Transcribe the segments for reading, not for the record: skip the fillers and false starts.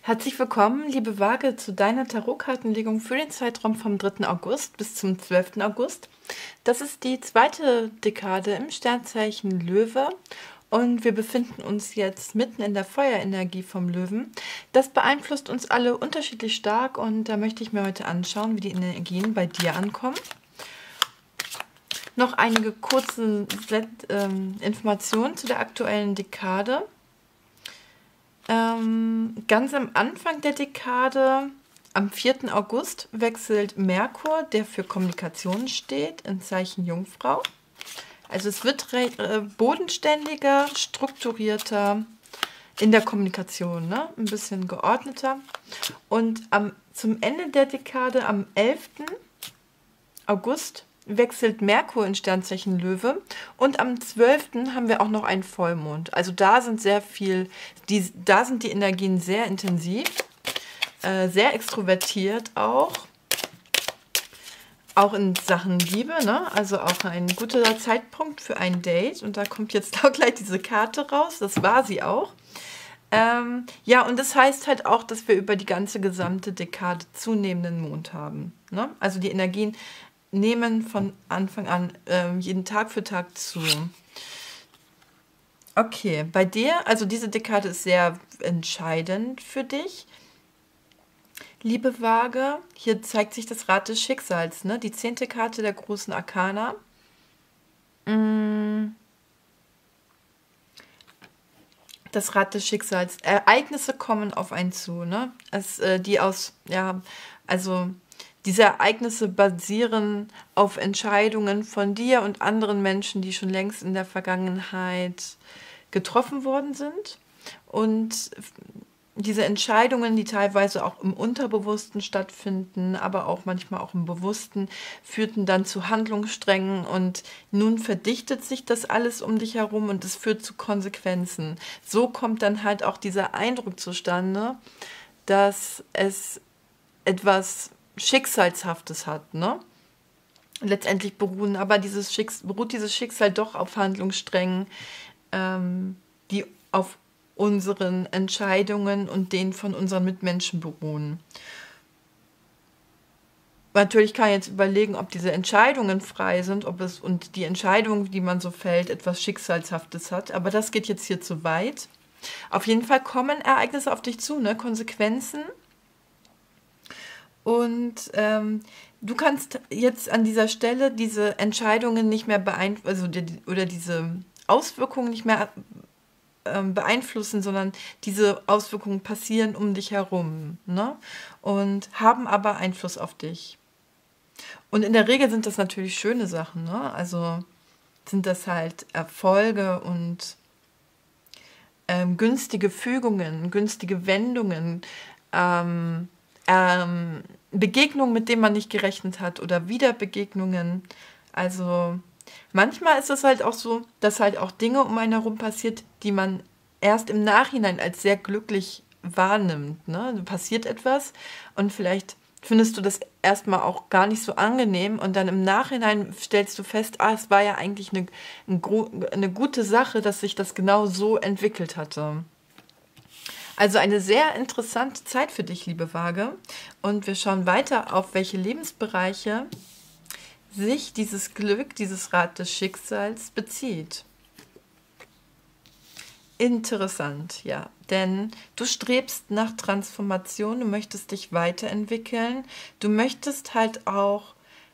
Herzlich willkommen, liebe Waage, zu deiner Tarotkartenlegung für den Zeitraum vom 3. August bis zum 12. August. Das ist die zweite Dekade im Sternzeichen Löwe und wir befinden uns jetzt mitten in der Feuerenergie vom Löwen. Das beeinflusst uns alle unterschiedlich stark und da möchte ich mir heute anschauen, wie die Energien bei dir ankommen. Noch einige kurze Informationen zu der aktuellen Dekade. Ganz am Anfang der Dekade, am 4. August, wechselt Merkur, der für Kommunikation steht, in Zeichen Jungfrau. Also es wird bodenständiger, strukturierter in der Kommunikation, ne? Ein bisschen geordneter. Und zum Ende der Dekade, am 11. August, wechselt Merkur in Sternzeichen Löwe und am 12. haben wir auch noch einen Vollmond. Also da sind da sind die Energien sehr intensiv, sehr extrovertiert auch in Sachen Liebe, ne? Also auch ein guter Zeitpunkt für ein Date und da kommt jetzt auch gleich diese Karte raus, das war sie auch. Ja, und das heißt halt auch, dass wir über die ganze gesamte Dekade zunehmenden Mond haben, ne? Also die Energien nehmen von Anfang an jeden Tag für Tag zu. Okay, bei dir, also diese Dekade ist sehr entscheidend für dich. Liebe Waage, hier zeigt sich das Rad des Schicksals, ne? Die 10. Karte der großen Arkana. Das Rad des Schicksals. Ereignisse kommen auf einen zu, ne? Diese Ereignisse basieren auf Entscheidungen von dir und anderen Menschen, die schon längst in der Vergangenheit getroffen worden sind. Und diese Entscheidungen, die teilweise auch im Unterbewussten stattfinden, aber auch manchmal auch im Bewussten, führten dann zu Handlungssträngen und nun verdichtet sich das alles um dich herum und es führt zu Konsequenzen. So kommt dann halt auch dieser Eindruck zustande, dass es etwas Schicksalshaftes hat, ne? Letztendlich beruht dieses Schicksal doch auf Handlungssträngen, die auf unseren Entscheidungen und denen von unseren Mitmenschen beruhen. Natürlich kann ich jetzt überlegen, ob diese Entscheidungen frei sind, und die Entscheidung, die man so fällt, etwas Schicksalshaftes hat, aber das geht jetzt hier zu weit. Auf jeden Fall kommen Ereignisse auf dich zu, ne? Konsequenzen. Und du kannst jetzt an dieser Stelle diese Entscheidungen nicht mehr oder diese Auswirkungen nicht mehr beeinflussen, sondern diese Auswirkungen passieren um dich herum, ne? Und haben aber Einfluss auf dich. Und in der Regel sind das natürlich schöne Sachen, ne? Also sind das halt Erfolge und günstige Fügungen, günstige Wendungen, Begegnungen, mit denen man nicht gerechnet hat oder Wiederbegegnungen. Also manchmal ist es halt auch so, dass halt auch Dinge um einen herum passiert, die man erst im Nachhinein als sehr glücklich wahrnimmt, ne? Passiert etwas und vielleicht findest du das erstmal auch gar nicht so angenehm und dann im Nachhinein stellst du fest, es war ja eigentlich eine gute Sache, dass sich das genau so entwickelt hatte. Also eine sehr interessante Zeit für dich, liebe Waage. Und wir schauen weiter, auf welche Lebensbereiche sich dieses Glück, dieses Rad des Schicksals bezieht. Interessant, ja. Denn du strebst nach Transformation, du möchtest dich weiterentwickeln. Du möchtest halt auch,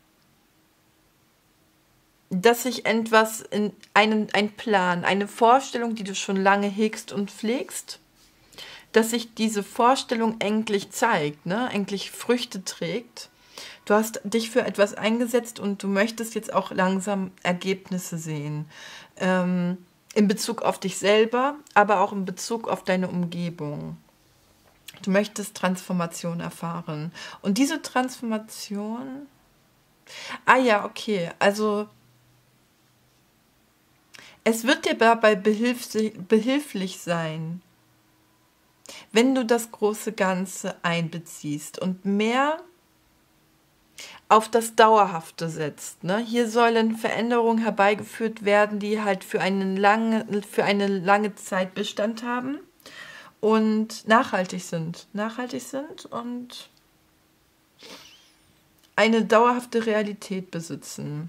dass sich etwas ein Plan, eine Vorstellung, die du schon lange hegst und pflegst, dass sich diese Vorstellung endlich zeigt, ne? Endlich Früchte trägt. Du hast dich für etwas eingesetzt und du möchtest jetzt auch langsam Ergebnisse sehen. In Bezug auf dich selber, aber auch in Bezug auf deine Umgebung. Du möchtest Transformation erfahren. Und diese Transformation... ja, okay. Also es wird dir dabei behilflich sein, wenn du das große Ganze einbeziehst und mehr auf das Dauerhafte setzt, ne? Hier sollen Veränderungen herbeigeführt werden, die halt für eine lange Zeit Bestand haben und nachhaltig sind. Nachhaltig sind und eine dauerhafte Realität besitzen.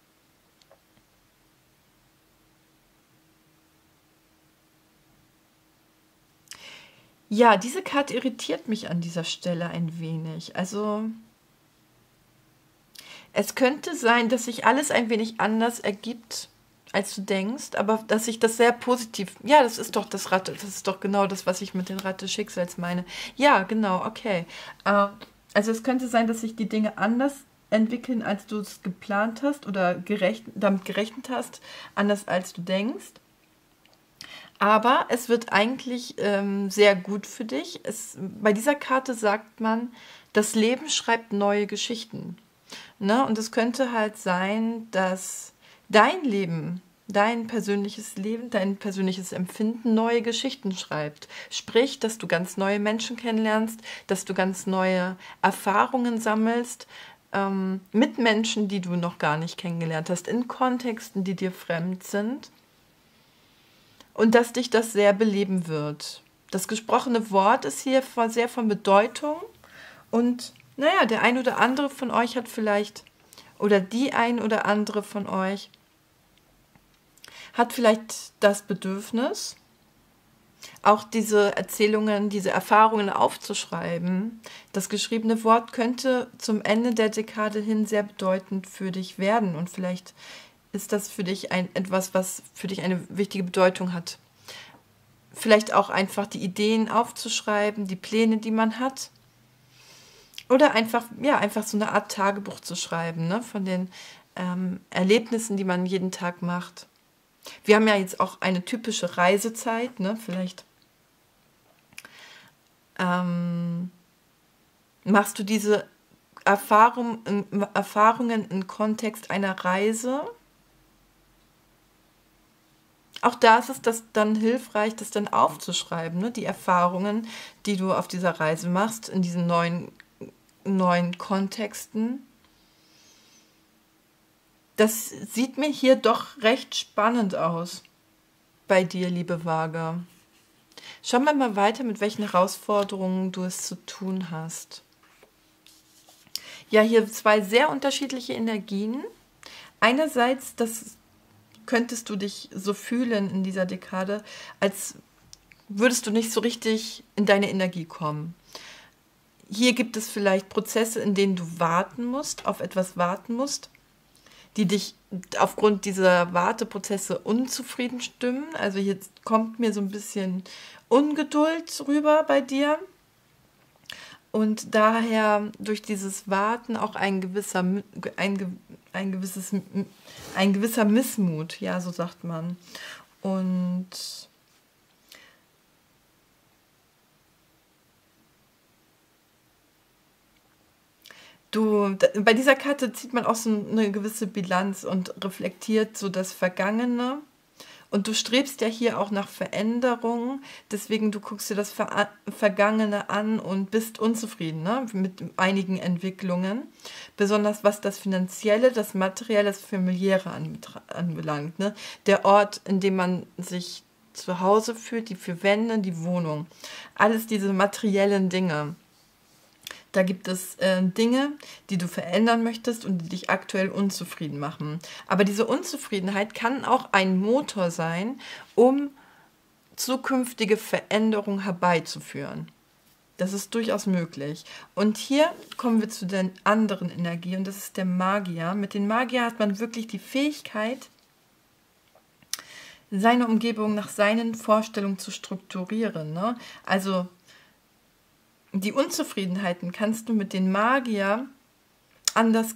Ja, diese Karte irritiert mich an dieser Stelle ein wenig. Also es könnte sein, dass sich alles ein wenig anders ergibt, als du denkst, aber dass sich das sehr positiv. Ja, das ist doch das Ratte, das ist doch genau das, was ich mit den Ratte Schicksals meine. Ja, genau, okay. Also es könnte sein, dass sich die Dinge anders entwickeln, als du es geplant hast oder damit gerechnet hast, anders als du denkst. Aber es wird eigentlich sehr gut für dich. Bei dieser Karte sagt man, das Leben schreibt neue Geschichten. Ne? Und es könnte halt sein, dass dein Leben, dein persönliches Leben, dein persönliches Empfinden neue Geschichten schreibt. Sprich, dass du ganz neue Menschen kennenlernst, dass du ganz neue Erfahrungen sammelst mit Menschen, die du noch gar nicht kennengelernt hast, in Kontexten, die dir fremd sind. Und dass dich das sehr beleben wird. Das gesprochene Wort ist hier sehr von Bedeutung. Und naja, der ein oder andere von euch hat vielleicht, oder die ein oder andere von euch hat vielleicht das Bedürfnis, auch diese Erzählungen, diese Erfahrungen aufzuschreiben. Das geschriebene Wort könnte zum Ende der Dekade hin sehr bedeutend für dich werden. Und vielleicht ist das für dich etwas, was für dich eine wichtige Bedeutung hat. Vielleicht auch einfach die Ideen aufzuschreiben, die Pläne, die man hat. Oder einfach so eine Art Tagebuch zu schreiben, ne, von den Erlebnissen, die man jeden Tag macht. Wir haben ja jetzt auch eine typische Reisezeit, ne, vielleicht machst du diese Erfahrungen im Kontext einer Reise. Auch da ist es dann hilfreich, das dann aufzuschreiben, ne? Die Erfahrungen, die du auf dieser Reise machst, in diesen neuen Kontexten. Das sieht mir hier doch recht spannend aus bei dir, liebe Waage. Schauen wir mal weiter, mit welchen Herausforderungen du es zu tun hast. Ja, hier zwei sehr unterschiedliche Energien. Einerseits, könntest du dich so fühlen in dieser Dekade, als würdest du nicht so richtig in deine Energie kommen. Hier gibt es vielleicht Prozesse, in denen du auf etwas warten musst, die dich aufgrund dieser Warteprozesse unzufrieden stimmen. Also hier kommt mir so ein bisschen Ungeduld rüber bei dir. Und daher durch dieses Warten auch ein gewisser Missmut, ja, so sagt man. Und bei dieser Karte zieht man auch so eine gewisse Bilanz und reflektiert so das Vergangene. Und du strebst ja hier auch nach Veränderung, deswegen du guckst dir das Vergangene an und bist unzufrieden, ne, mit einigen Entwicklungen, besonders was das Finanzielle, das Materielle, das Familiäre anbelangt. Ne? Der Ort, in dem man sich zu Hause fühlt, die vier Wände, die Wohnung, alles diese materiellen Dinge. Da gibt es Dinge, die du verändern möchtest und die dich aktuell unzufrieden machen. Aber diese Unzufriedenheit kann auch ein Motor sein, um zukünftige Veränderungen herbeizuführen. Das ist durchaus möglich. Und hier kommen wir zu der anderen Energie und das ist der Magier. Mit dem Magier hat man wirklich die Fähigkeit, seine Umgebung nach seinen Vorstellungen zu strukturieren. Ne? Also die Unzufriedenheiten kannst du mit den Magier anders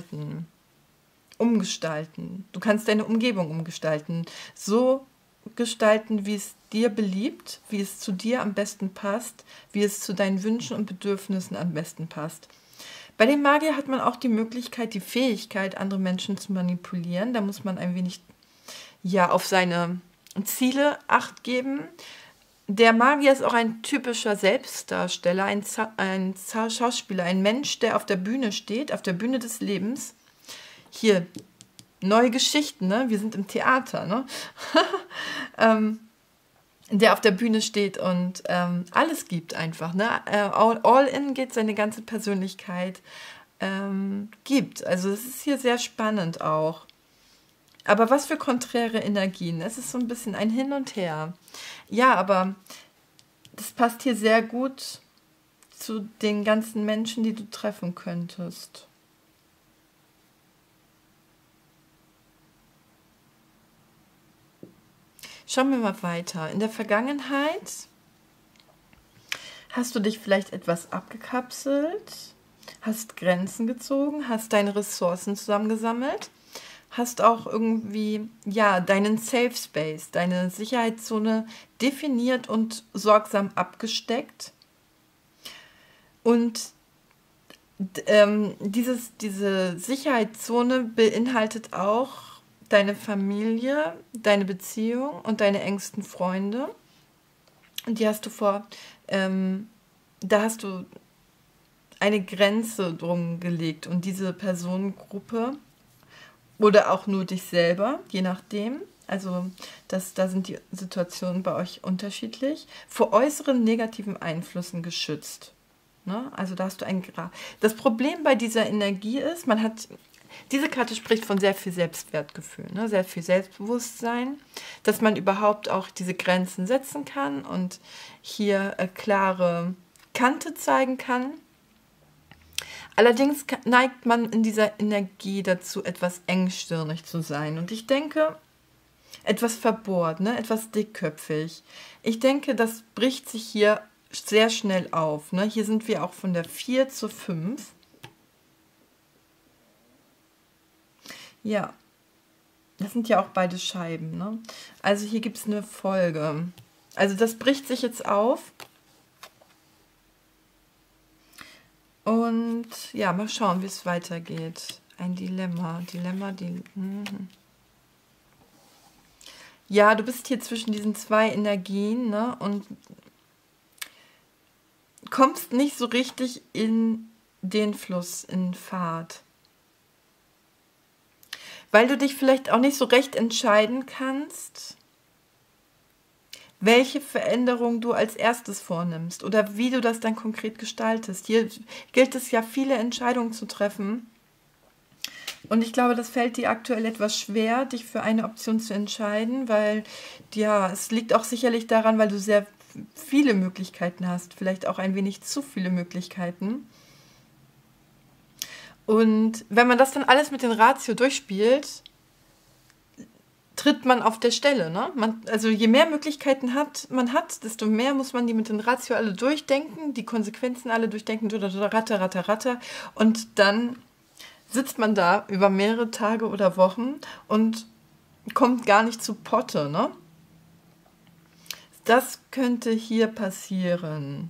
umgestalten. Du kannst deine Umgebung umgestalten, so gestalten, wie es dir beliebt, wie es zu dir am besten passt, wie es zu deinen Wünschen und Bedürfnissen am besten passt. Bei den Magier hat man auch die Möglichkeit, die Fähigkeit, andere Menschen zu manipulieren. Da muss man ein wenig auf seine Ziele Acht geben. Der Magier ist auch ein typischer Selbstdarsteller, ein Schauspieler, ein Mensch, der auf der Bühne steht, auf der Bühne des Lebens. Hier, neue Geschichten, ne? Wir sind im Theater, ne? der auf der Bühne steht und alles gibt einfach. Ne? All in geht, seine ganze Persönlichkeit gibt. Also es ist hier sehr spannend auch. Aber was für konträre Energien. Es ist so ein bisschen ein Hin und Her. Ja, aber das passt hier sehr gut zu den ganzen Menschen, die du treffen könntest. Schauen wir mal weiter. In der Vergangenheit hast du dich vielleicht etwas abgekapselt, hast Grenzen gezogen, hast deine Ressourcen zusammengesammelt, hast auch irgendwie, ja, deinen Safe Space, deine Sicherheitszone definiert und sorgsam abgesteckt. Und diese Sicherheitszone beinhaltet auch deine Familie, deine Beziehung und deine engsten Freunde. Und die hast du da hast du eine Grenze drum gelegt und diese Personengruppe oder auch nur dich selber, je nachdem. Also da sind die Situationen bei euch unterschiedlich, vor äußeren negativen Einflüssen geschützt. Ne? Also da hast du ein Grab. Das Problem bei dieser Energie ist, diese Karte spricht von sehr viel Selbstwertgefühl, ne? Sehr viel Selbstbewusstsein, dass man überhaupt auch diese Grenzen setzen kann und hier klare Kante zeigen kann. Allerdings neigt man in dieser Energie dazu, etwas engstirnig zu sein. Und ich denke, etwas verbohrt, ne? Etwas dickköpfig. Ich denke, das bricht sich hier sehr schnell auf. Ne? Hier sind wir auch von der 4 zur 5. Ja, das sind ja auch beide Scheiben. Ne? Also hier gibt es eine Folge. Also das bricht sich jetzt auf. Und ja, mal schauen, wie es weitergeht. Ein Dilemma. Ja, du bist hier zwischen diesen zwei Energien, ne? Und kommst nicht so richtig in den Fluss, in Fahrt. Weil du dich vielleicht auch nicht so recht entscheiden kannst, welche Veränderung du als erstes vornimmst oder wie du das dann konkret gestaltest. Hier gilt es ja, viele Entscheidungen zu treffen. Und ich glaube, das fällt dir aktuell etwas schwer, dich für eine Option zu entscheiden, weil ja, es liegt auch sicherlich daran, weil du sehr viele Möglichkeiten hast, vielleicht auch ein wenig zu viele Möglichkeiten. Und wenn man das dann alles mit den Ratio durchspielt, tritt man auf der Stelle. Ne? Also je mehr Möglichkeiten man hat, desto mehr muss man die mit den Ratio alle durchdenken, die Konsequenzen alle durchdenken, ratter. Und dann sitzt man da über mehrere Tage oder Wochen und kommt gar nicht zu Potte. Ne? Das könnte hier passieren.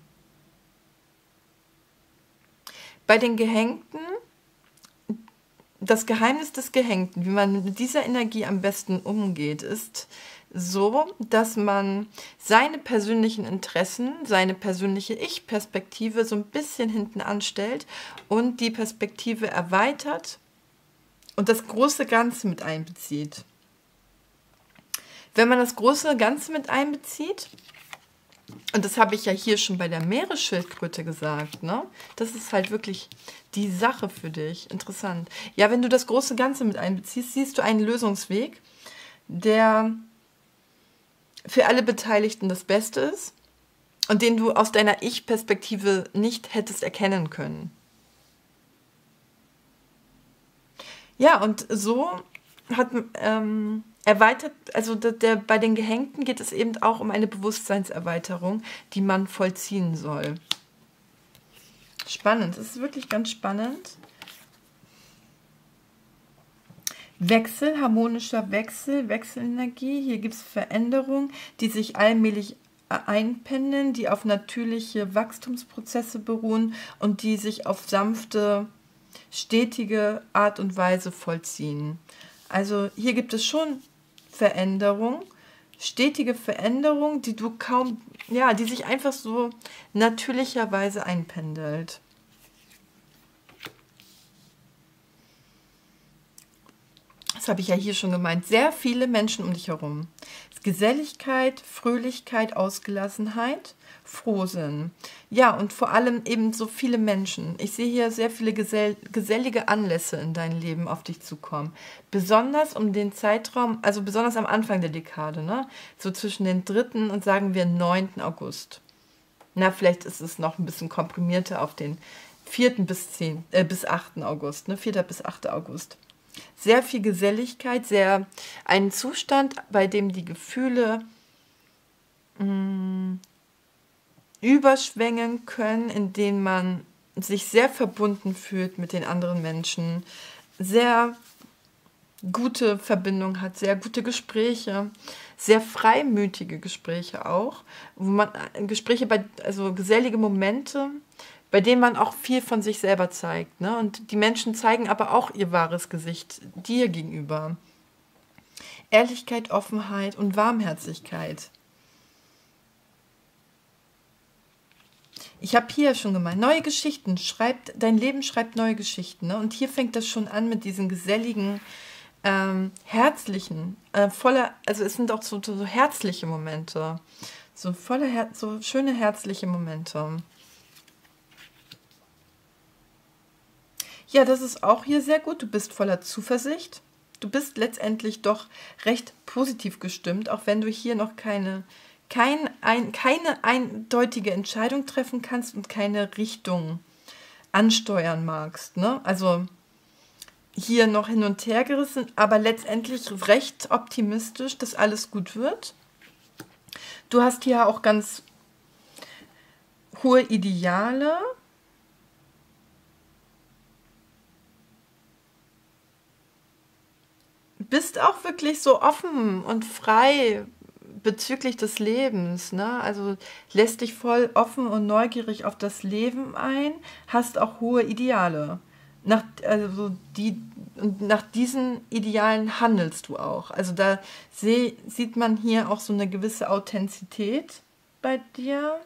Bei den Gehängten, das Geheimnis des Gehängten, wie man mit dieser Energie am besten umgeht, ist so, dass man seine persönlichen Interessen, seine persönliche Ich-Perspektive so ein bisschen hinten anstellt und die Perspektive erweitert und das große Ganze mit einbezieht. Wenn man das große Ganze mit einbezieht, und das habe ich ja hier schon bei der Meeresschildkröte gesagt, ne? Das ist halt wirklich die Sache für dich. Interessant. Ja, wenn du das große Ganze mit einbeziehst, siehst du einen Lösungsweg, der für alle Beteiligten das Beste ist und den du aus deiner Ich-Perspektive nicht hättest erkennen können. Ja, und so hat erweitert, also bei den Gehängten geht es eben auch um eine Bewusstseinserweiterung, die man vollziehen soll. Spannend, es ist wirklich ganz spannend. Wechsel, harmonischer Wechsel, Wechselenergie. Hier gibt es Veränderungen, die sich allmählich einpendeln, die auf natürliche Wachstumsprozesse beruhen und die sich auf sanfte, stetige Art und Weise vollziehen. Also hier gibt es schon Veränderung, stetige Veränderung, die du kaum, ja, die sich einfach so natürlicherweise einpendelt. Das das habe ich ja hier schon gemeint, sehr viele Menschen um dich herum. Geselligkeit, Fröhlichkeit, Ausgelassenheit, Frohsinn. Ja, und vor allem eben so viele Menschen. Ich sehe hier sehr viele gesellige Anlässe in dein Leben auf dich zukommen. Besonders um den Zeitraum, also besonders am Anfang der Dekade, ne? So zwischen den 3. und sagen wir 9. August. Na, vielleicht ist es noch ein bisschen komprimierter auf den 4. bis 8. August, ne? 4. bis 8. August. Sehr viel Geselligkeit, sehr ein Zustand, bei dem die Gefühle überschwängen können, in dem man sich sehr verbunden fühlt mit den anderen Menschen, sehr gute Verbindung hat, sehr gute Gespräche, sehr freimütige Gespräche auch, wo man also gesellige Momente, bei denen man auch viel von sich selber zeigt, ne? Und die Menschen zeigen aber auch ihr wahres Gesicht dir gegenüber. Ehrlichkeit, Offenheit und Warmherzigkeit. Ich habe hier schon gemeint, neue Geschichten, dein Leben schreibt neue Geschichten. Ne? Und hier fängt das schon an mit diesen geselligen, herzlichen, also es sind auch so herzliche Momente, so schöne herzliche Momente. Ja, das ist auch hier sehr gut. Du bist voller Zuversicht. Du bist letztendlich doch recht positiv gestimmt, auch wenn du hier noch keine eindeutige Entscheidung treffen kannst und keine Richtung ansteuern magst. Ne? Also hier noch hin und her gerissen, aber letztendlich recht optimistisch, dass alles gut wird. Du hast hier auch ganz hohe Ideale. Bist auch wirklich so offen und frei bezüglich des Lebens, ne? Also lässt dich voll offen und neugierig auf das Leben ein, hast auch hohe Ideale. Nach diesen Idealen handelst du auch. Also da sieht man hier auch so eine gewisse Authentizität bei dir.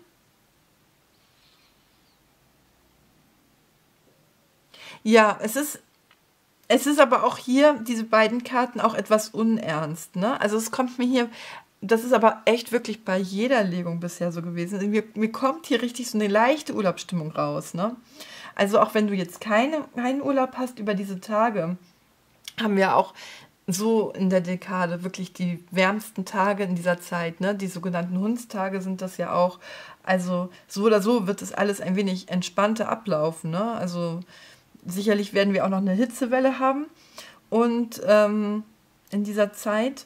Ja, es ist aber auch hier, diese beiden Karten, auch etwas unernst, ne? Also es kommt mir hier, das ist aber echt wirklich bei jeder Legung bisher so gewesen. Mir kommt hier richtig so eine leichte Urlaubsstimmung raus, ne? Also auch wenn du jetzt keinen Urlaub hast über diese Tage, haben wir auch so in der Dekade wirklich die wärmsten Tage in dieser Zeit, ne? Die sogenannten Hundstage sind das ja auch. Also so oder so wird es alles ein wenig entspannter ablaufen, ne? Also sicherlich werden wir auch noch eine Hitzewelle haben. Und in dieser Zeit,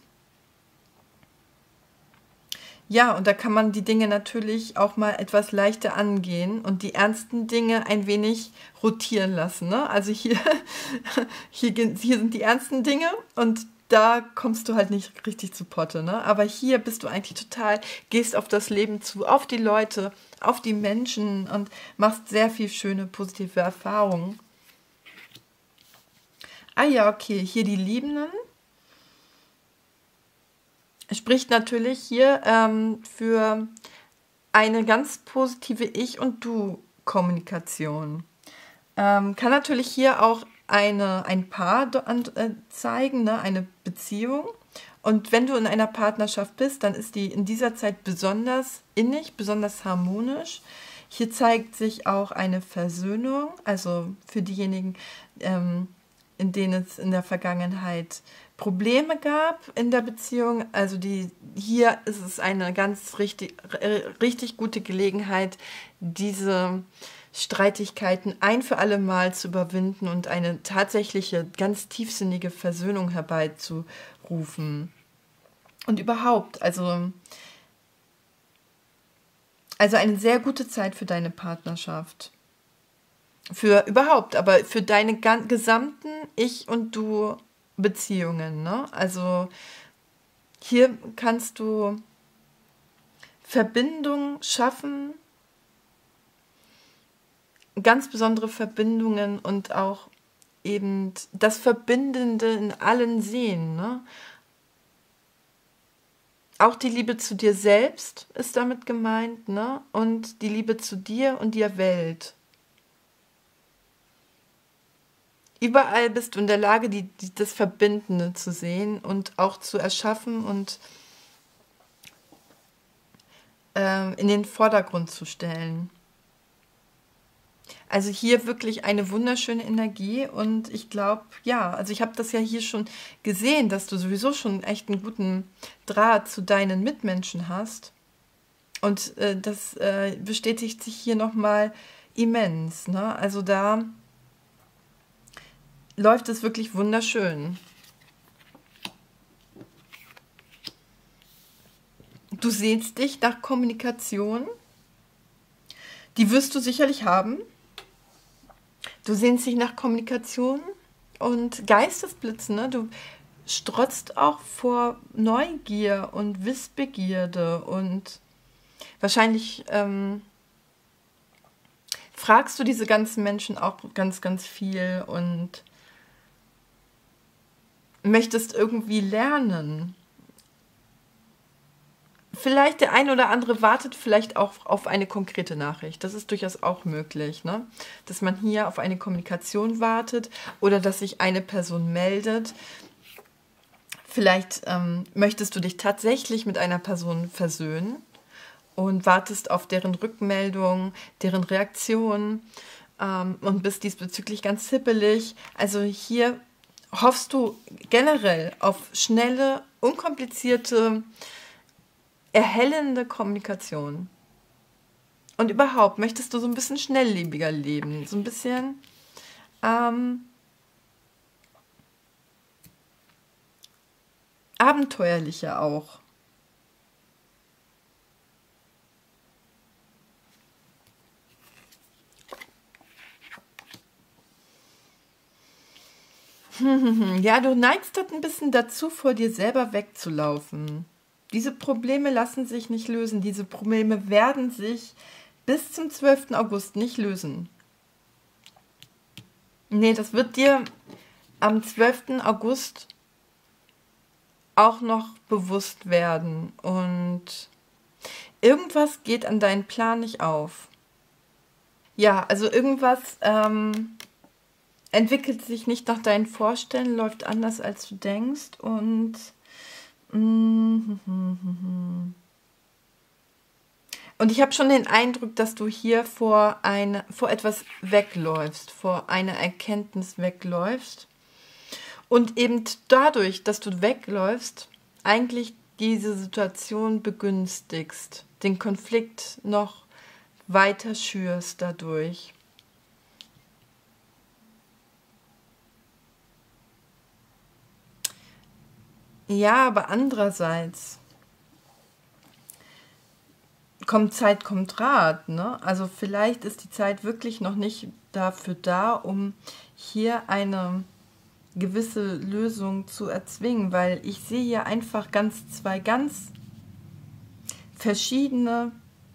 ja, und da kann man die Dinge natürlich auch mal etwas leichter angehen und die ernsten Dinge ein wenig rotieren lassen. Ne? Also hier sind die ernsten Dinge und da kommst du halt nicht richtig zu Potte. Ne? Aber hier bist du eigentlich gehst auf das Leben zu, auf die Leute, auf die Menschen und machst sehr viel schöne, positive Erfahrungen. Ah ja, okay, hier die Liebenden. Spricht natürlich hier für eine ganz positive Ich- und Du-Kommunikation. Kann natürlich hier auch ein Paar zeigen, ne? Eine Beziehung. Und wenn du in einer Partnerschaft bist, dann ist die in dieser Zeit besonders innig, besonders harmonisch. Hier zeigt sich auch eine Versöhnung, also für diejenigen, in denen es in der Vergangenheit Probleme gab in der Beziehung. Also hier ist es eine ganz richtig gute Gelegenheit, diese Streitigkeiten ein für alle Mal zu überwinden und eine tatsächliche, ganz tiefsinnige Versöhnung herbeizurufen. Und überhaupt, also eine sehr gute Zeit für deine Partnerschaft. Für überhaupt, aber für deine gesamten Ich- und Du-Beziehungen, ne? Also hier kannst du Verbindungen schaffen, ganz besondere Verbindungen und auch eben das Verbindende in allen sehen, ne? Auch die Liebe zu dir selbst ist damit gemeint, ne? Und die Liebe zu dir und der Welt. Überall bist du in der Lage, das Verbindende zu sehen und auch zu erschaffen und in den Vordergrund zu stellen. Also hier wirklich eine wunderschöne Energie und ich glaube, ja, also ich habe das ja hier schon gesehen, dass du sowieso schon echt einen guten Draht zu deinen Mitmenschen hast und das bestätigt sich hier nochmal immens, ne? Also da läuft es wirklich wunderschön. Du sehnst dich nach Kommunikation, die wirst du sicherlich haben. Du sehnst dich nach Kommunikation und Geistesblitzen, ne? Du strotzt auch vor Neugier und Wissbegierde und wahrscheinlich fragst du diese ganzen Menschen auch ganz, ganz viel und möchtest irgendwie lernen. Vielleicht der ein oder andere wartet vielleicht auch auf eine konkrete Nachricht. Das ist durchaus auch möglich, ne? Dass man hier auf eine Kommunikation wartet oder dass sich eine Person meldet. Vielleicht möchtest du dich tatsächlich mit einer Person versöhnen und wartest auf deren Rückmeldung, deren Reaktion und bist diesbezüglich ganz hippelig. Also hier hoffst du generell auf schnelle, unkomplizierte, erhellende Kommunikation. Und überhaupt möchtest du so ein bisschen schnelllebiger leben, so ein bisschen abenteuerlicher auch. Ja, du neigst dort ein bisschen dazu, vor dir selber wegzulaufen. Diese Probleme lassen sich nicht lösen. Diese Probleme werden sich bis zum 12. August nicht lösen. Nee, das wird dir am 12. August auch noch bewusst werden. Und irgendwas geht an deinen Plan nicht auf. Ja, also irgendwas entwickelt sich nicht nach deinen Vorstellungen, läuft anders, als du denkst. Und ich habe schon den Eindruck, dass du hier vor etwas wegläufst, vor einer Erkenntnis wegläufst. Und eben dadurch, dass du wegläufst, eigentlich diese Situation begünstigst, den Konflikt noch weiter schürst dadurch. Ja, aber andererseits kommt Zeit, kommt Rat, ne? Also vielleicht ist die Zeit wirklich noch nicht dafür da, um hier eine gewisse Lösung zu erzwingen, weil ich sehe hier einfach zwei ganz verschiedene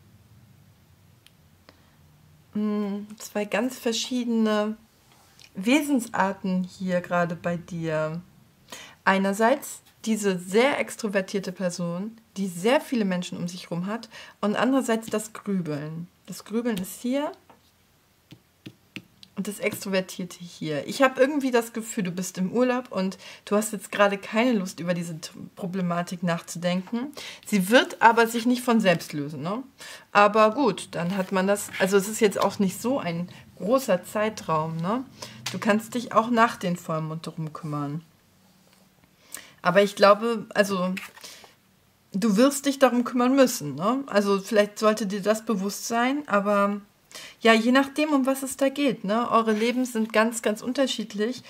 Wesensarten hier gerade bei dir. Einerseits diese sehr extrovertierte Person, die sehr viele Menschen um sich herum hat, und andererseits das Grübeln. Das Grübeln ist hier und das Extrovertierte hier. Ich habe irgendwie das Gefühl, du bist im Urlaub und du hast jetzt gerade keine Lust, über diese Problematik nachzudenken. Sie wird aber sich nicht von selbst lösen, ne? Aber gut, dann hat man das, also es ist jetzt auch nicht so ein großer Zeitraum, ne? Du kannst dich auch nach den Vollmond darum kümmern. Aber ich glaube, also du wirst dich darum kümmern müssen, ne? Also vielleicht sollte dir das bewusst sein, aber ja, je nachdem, um was es da geht, ne? Eure Leben sind ganz, ganz unterschiedlich.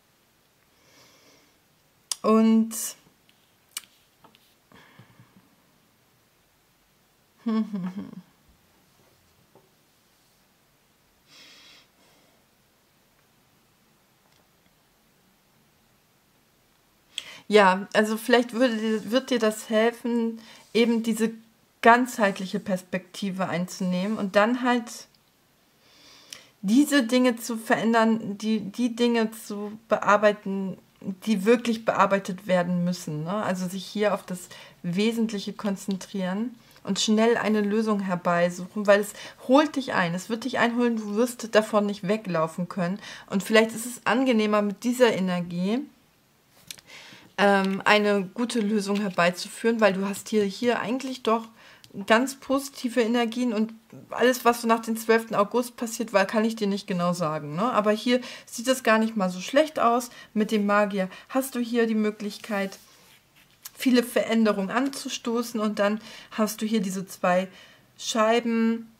Und ja, also vielleicht wird dir das helfen, eben diese ganzheitliche Perspektive einzunehmen und dann halt diese Dinge zu verändern, die Dinge zu bearbeiten, die wirklich bearbeitet werden müssen, ne? Also sich hier auf das Wesentliche konzentrieren und schnell eine Lösung herbeisuchen, weil es holt dich ein. Es wird dich einholen, du wirst davon nicht weglaufen können. Und vielleicht ist es angenehmer, mit dieser Energie eine gute Lösung herbeizuführen, weil du hast hier eigentlich doch ganz positive Energien und alles, was so nach dem 12. August passiert war, kann ich dir nicht genau sagen. Ne? Aber hier sieht es gar nicht mal so schlecht aus. Mit dem Magier hast du hier die Möglichkeit, viele Veränderungen anzustoßen und dann hast du hier diese 2 Scheiben,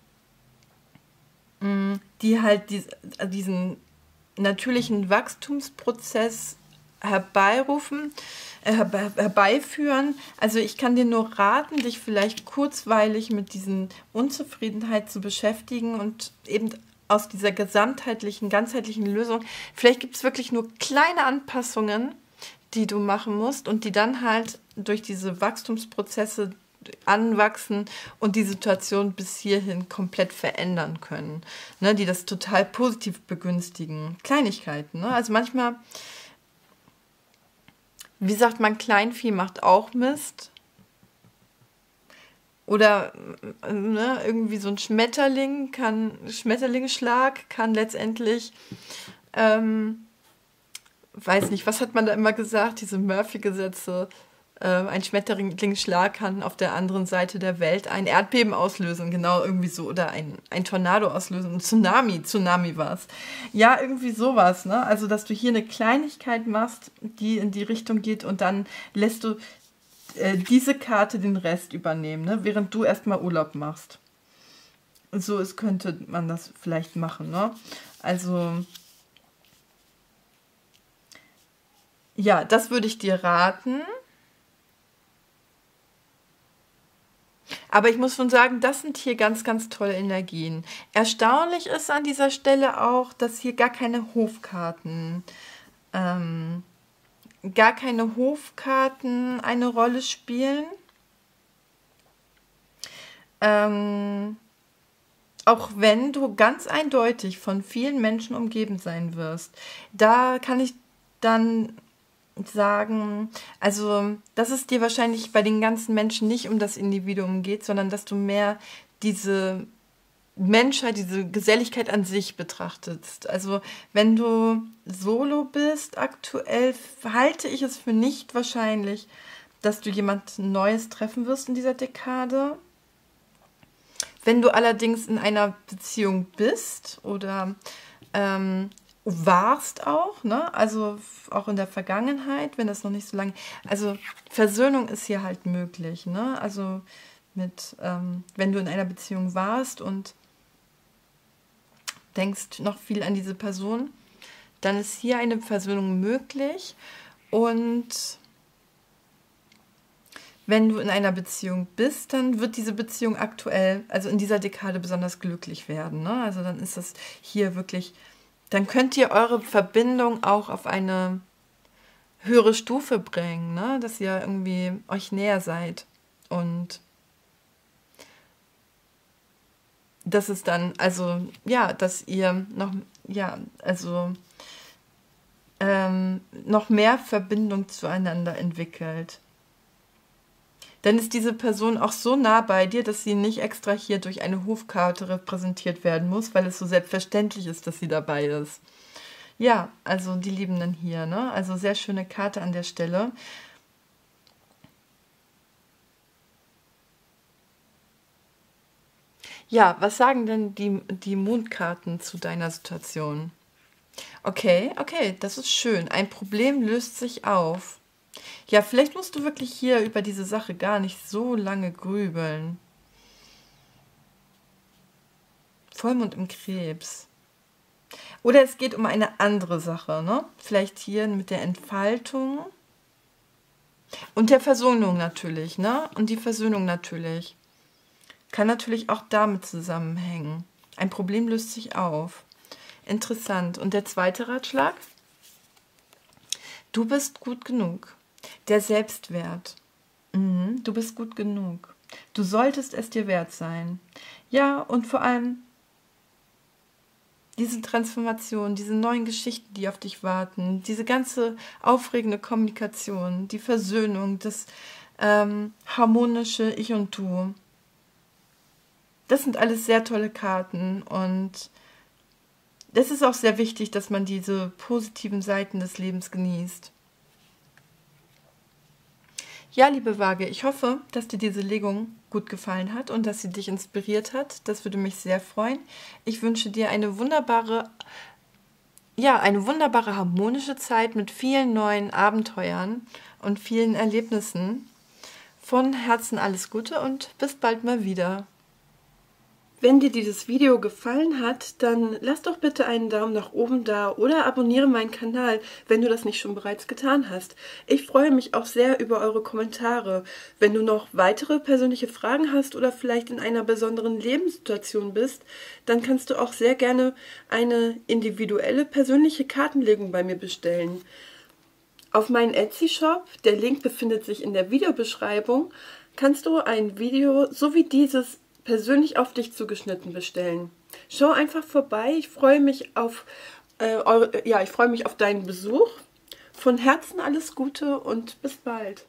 die halt diesen natürlichen Wachstumsprozess herbeiführen. Also ich kann dir nur raten, dich vielleicht kurzweilig mit diesen Unzufriedenheit zu beschäftigen und eben aus dieser gesamtheitlichen, ganzheitlichen Lösung, vielleicht gibt es wirklich nur kleine Anpassungen, die du machen musst und die dann halt durch diese Wachstumsprozesse anwachsen und die Situation bis hierhin komplett verändern können, ne, die das total positiv begünstigen. Kleinigkeiten, ne? Also manchmal, wie sagt man, Kleinvieh macht auch Mist. Oder ne, irgendwie so ein Schmetterlingsschlag kann letztendlich, weiß nicht, was hat man da immer gesagt, diese Murphy-Gesetze, ein Schmetterlingsschlag kann auf der anderen Seite der Welt ein Erdbeben auslösen, genau irgendwie so, oder ein Tornado auslösen, ein Tsunami war es. Ja, irgendwie sowas, ne? Also, dass du hier eine Kleinigkeit machst, die in die Richtung geht und dann lässt du diese Karte den Rest übernehmen, ne? Während du erstmal Urlaub machst. So könnte man das vielleicht machen, ne? Also, ja, das würde ich dir raten. Aber ich muss schon sagen, das sind hier ganz, ganz tolle Energien. Erstaunlich ist an dieser Stelle auch, dass hier ähm, gar keine Hofkarten eine Rolle spielen. Auch wenn du ganz eindeutig von vielen Menschen umgeben sein wirst. Da kann ich dann sagen, also dass es dir wahrscheinlich bei den ganzen Menschen nicht um das Individuum geht, sondern dass du mehr diese Menschheit, diese Geselligkeit an sich betrachtest. Also wenn du solo bist aktuell, halte ich es für nicht wahrscheinlich, dass du jemand Neues treffen wirst in dieser Dekade. Wenn du allerdings in einer Beziehung bist oder warst auch, ne? Also auch in der Vergangenheit, wenn das noch nicht so lange, also Versöhnung ist hier halt möglich, ne? Also wenn du in einer Beziehung warst und denkst noch viel an diese Person, dann ist hier eine Versöhnung möglich. Und wenn du in einer Beziehung bist, dann wird diese Beziehung aktuell, also in dieser Dekade besonders glücklich werden, ne? Also dann ist das hier wirklich, dann könnt ihr eure Verbindung auch auf eine höhere Stufe bringen, ne? Dass ihr irgendwie euch näher seid. Und das ist dann, also, ja, dass ihr noch, ja, also noch mehr Verbindung zueinander entwickelt. Dann ist diese Person auch so nah bei dir, dass sie nicht extra hier durch eine Hofkarte repräsentiert werden muss, weil es so selbstverständlich ist, dass sie dabei ist. Ja, also die Liebenden hier, ne? Also sehr schöne Karte an der Stelle. Ja, was sagen denn die Mondkarten zu deiner Situation? Okay, das ist schön. Ein Problem löst sich auf. Ja, vielleicht musst du wirklich hier über diese Sache gar nicht so lange grübeln. Vollmond im Krebs. Oder es geht um eine andere Sache, ne? Vielleicht hier mit der Entfaltung und der Versöhnung natürlich, ne? Und die Versöhnung natürlich. Kann natürlich auch damit zusammenhängen. Ein Problem löst sich auf. Interessant. Und der zweite Ratschlag? Du bist gut genug. Der Selbstwert. Du bist gut genug. Du solltest es dir wert sein. Ja, und vor allem diese Transformation, diese neuen Geschichten, die auf dich warten, diese ganze aufregende Kommunikation, die Versöhnung, das harmonische Ich und Du. Das sind alles sehr tolle Karten und das ist auch sehr wichtig, dass man diese positiven Seiten des Lebens genießt. Ja, liebe Waage, ich hoffe, dass dir diese Legung gut gefallen hat und dass sie dich inspiriert hat. Das würde mich sehr freuen. Ich wünsche dir eine wunderbare harmonische Zeit mit vielen neuen Abenteuern und vielen Erlebnissen. Von Herzen alles Gute und bis bald mal wieder. Wenn dir dieses Video gefallen hat, dann lass doch bitte einen Daumen nach oben da oder abonniere meinen Kanal, wenn du das nicht schon bereits getan hast. Ich freue mich auch sehr über eure Kommentare. Wenn du noch weitere persönliche Fragen hast oder vielleicht in einer besonderen Lebenssituation bist, dann kannst du auch sehr gerne eine individuelle persönliche Kartenlegung bei mir bestellen. Auf meinen Etsy-Shop, der Link befindet sich in der Videobeschreibung, kannst du ein Video so wie dieses persönlich auf dich zugeschnitten bestellen. Schau einfach vorbei. Ich freue mich auf deinen Besuch. Von Herzen alles Gute und bis bald.